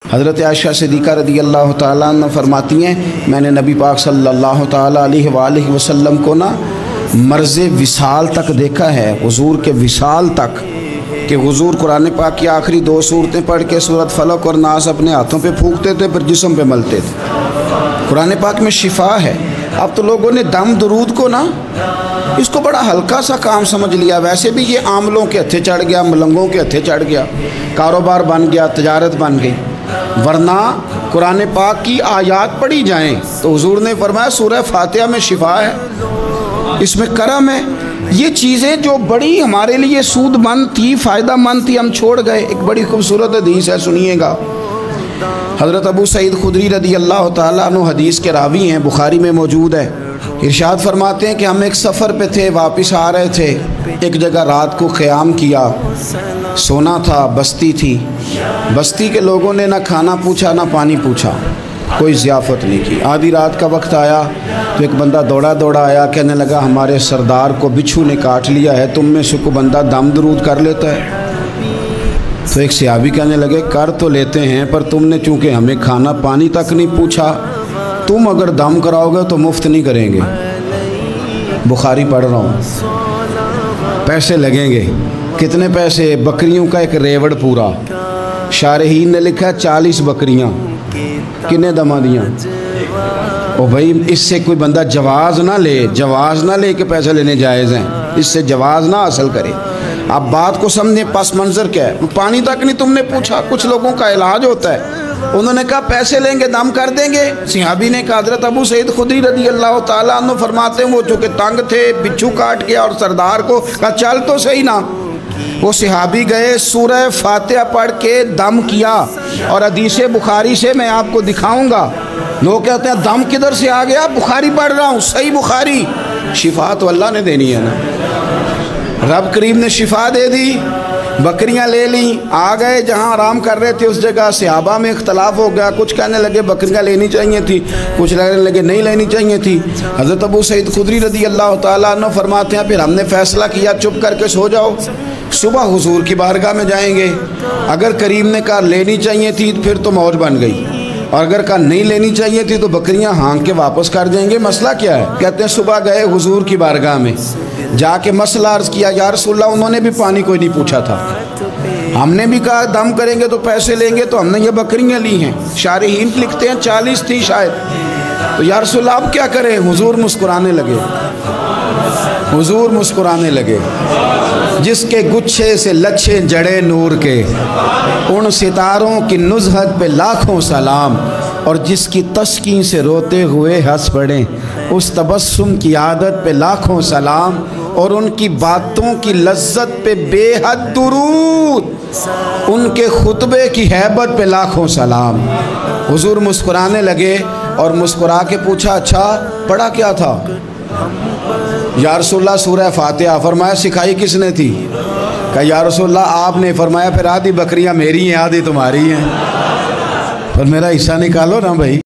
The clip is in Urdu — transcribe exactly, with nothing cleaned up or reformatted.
حضرت عائشہ صدیقہ رضی اللہ تعالیٰ عنہ فرماتی ہیں میں نے نبی پاک صلی اللہ تعالیٰ علیہ وآلہ وسلم کو نا مرض وصال تک دیکھا ہے، حضور کے وصال تک، کہ حضور قرآن پاک کی آخری دو سورتیں پڑھ کے سورۃ فلق اور ناس اپنے ہاتھوں پہ پھونکتے تھے، پھر جسم پہ ملتے تھے۔ قرآن پاک میں شفا ہے۔ اب تو لوگوں نے دم درود کو نا اس کو بڑا ہلکا سا کام سمجھ لیا، ویسے بھی یہ عاملوں کے ہتھے چڑھ گیا، ملنگوں کے ہتھے چڑھ گیا، کاروبار بن گیا، تجارت بن گئی، ورنہ قرآن پاک کی آیات پڑھی جائیں تو حضور نے فرمایا سورہ فاتحہ میں شفا ہے، اس میں کرم ہے۔ یہ چیزیں جو بڑی ہمارے لیے سود مند تھی، فائدہ مند تھی، ہم چھوڑ گئے۔ ایک بڑی خوبصورت حدیث ہے، سنیے گا۔ حضرت ابو سعید خدری رضی اللہ تعالیٰ عنہ حدیث کے راوی ہیں، بخاری میں موجود ہے۔ ارشاد فرماتے ہیں کہ ہم ایک سفر پہ تھے، واپس آ رہے تھے، ایک جگہ رات کو قیام کیا، سونا تھا، بستی تھی، بستی کے لوگوں نے نہ کھانا پوچھا نہ پانی پوچھا، کوئی ضیافت نہیں کی۔ آدھی رات کا وقت آیا تو ایک بندہ دوڑا دوڑا آیا، کہنے لگا ہمارے سردار کو بچھو نے کاٹ لیا ہے، تم میں سے کوئی بندہ دم درود کر لیتا ہے؟ تو ایک صحابی کہنے لگے کر تو لیتے ہیں، پر تم نے چونکہ ہمیں کھانا پانی تک نہیں پوچھا، تم اگر دم کراؤ گے تو مفت نہیں کریں گے۔ بخاری پڑھ رہا ہوں، پیسے لگیں گے۔ کتنے پیسے؟ بکریوں کا ایک ریوڑ پورا۔ شارحین نے لکھا چالیس بکریاں، کنے دما دیاں؟ او بھائی اس سے کوئی بندہ جواز نہ لے، جواز نہ لے کہ پیسے لینے جائز ہیں، اس سے جواز نہ حاصل کرے۔ آپ بات کو سمجھیں، پس منظر کیا ہے؟ پانی تک نہیں تم نے پوچھا۔ کچھ لوگوں کا علاج ہوتا ہے، انہوں نے کہا پیسے لیں گے دم کر دیں گے۔ صحابی نے کہا حضرت ابو سعید خدری رضی اللہ تعالیٰ عنہ فرماتے ہیں وہ چونکہ تنگ تھے، بچھو کاٹ گیا اور سردار کو کہا چل تو صحیح نا۔ وہ صحابی گئے، سورہ فاتحہ پڑھ کے دم کیا، اور حدیث بخاری سے میں آپ کو دکھاؤں گا۔ لوگ کہتے ہیں دم کدھر سے آ گیا؟ بخاری پڑھ رہا ہوں، صحیح بخاری۔ شفا تو اللہ نے دینی ہے نا، رب کریم نے شفا دے دی۔ بکریاں لے لیں، آ گئے جہاں آرام کر رہے تھے اس جگہ۔ صحابہ میں اختلاف ہو گیا، کچھ کہنے لگے بکریاں لینی چاہیے تھی، کچھ کہنے لگے نہیں لینی چاہیے تھی۔ حضرت ابو سعید خدری رضی اللہ تعالیٰ عنہ فرماتے ہیں پھر ہم نے فیصلہ کیا چپ کر کے سو جاؤ، صبح حضور کی بارگاہ میں جائیں گے۔ اگر کریم نے کہا لینی چاہیے تھی پھر تو موج بن گئی، اور اگر کہا نہیں لینی چاہیے تھی تو بکریاں ہانک کے واپس کر دیں گے۔ مسئلہ کیا ہے؟ کہتے ہیں صبح گئے حضور کی بارگاہ میں، جا کے مسئلہ عرض کیا، یا رسول اللہ انہوں نے بھی پانی کوئی نہیں پوچھا تھا، ہم نے بھی کہا دم کریں گے تو پیسے لیں گے، تو ہم نے یہ بکریاں لی ہیں۔ شارحین لکھتے ہیں چالیس تھی شاید، تو یا رسول اللہ اب کیا کریں؟ حضور مسکرانے لگے، حضور مسکرانے لگے۔ جس کے گچھے سے لچھے جڑے نور کے، ان ستاروں کی نزہت پہ لاکھوں سلام، اور جس کی تسکین سے روتے ہوئے ہنس پڑیں، اس تبسم کی عادت پہ لاکھوں سلام، اور ان کی باتوں کی لذت پہ بے حد درود، ان کے خطبے کی ہیبت پہ لاکھوں سلام۔ حضور مسکرانے لگے اور مسکرا کے پوچھا اچھا پڑھا کیا تھا؟ یا رسول اللہ سورہ فاتحہ۔ فرمایا سکھائی کس نے تھی؟ کہا یا رسول اللہ آپ نے۔ فرمایا پھر آدھی بکریاں میری ہیں آدھی تمہاری ہیں، پر میرا حصہ نکالو نا بھائی۔